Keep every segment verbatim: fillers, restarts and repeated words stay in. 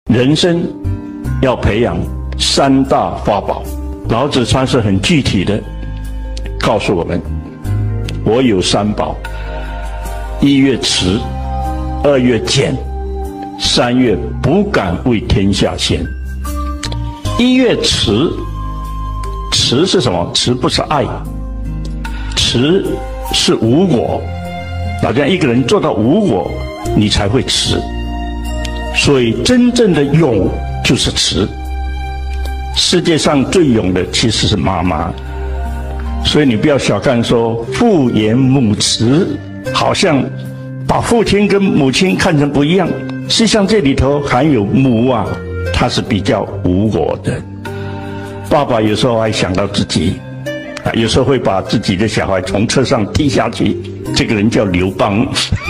人生要培养三大法宝，老子算是很具体的告诉我们：我有三宝，一月慈，二月俭，三月不敢为天下先。一月慈，慈是什么？慈不是爱，慈是无我。好像一个人做到无我，你才会慈。所以真正的勇就是慈。世界上最勇的其实是妈妈，所以你不要小看说父严母慈，好像把父亲跟母亲看成不一样。实际上这里头含有母啊，它是比较无我的。爸爸有时候还想到自己，啊，有时候会把自己的小孩从车上踢下去，这个人叫刘邦。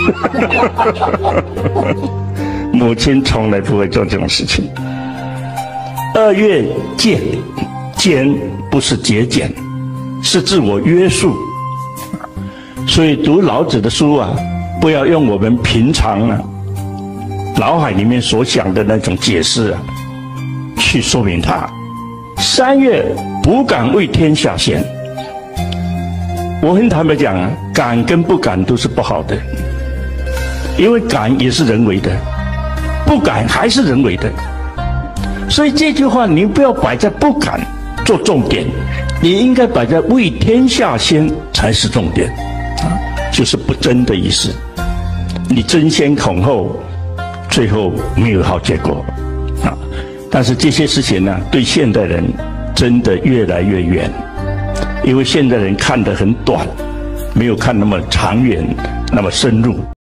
母亲从来不会做这种事情。二月俭，俭不是节俭，是自我约束。所以读老子的书啊，不要用我们平常啊脑海里面所想的那种解释啊去说明它。三月不敢为天下先。我很坦白讲啊，敢跟不敢都是不好的，因为敢也是人为的，不敢还是人为的。所以这句话你不要摆在不敢做重点，你应该摆在为天下先才是重点啊，就是不争的意思。你争先恐后，最后没有好结果啊。但是这些事情呢，对现代人真的越来越远，因为现代人看得很短，没有看那么长远，那么深入。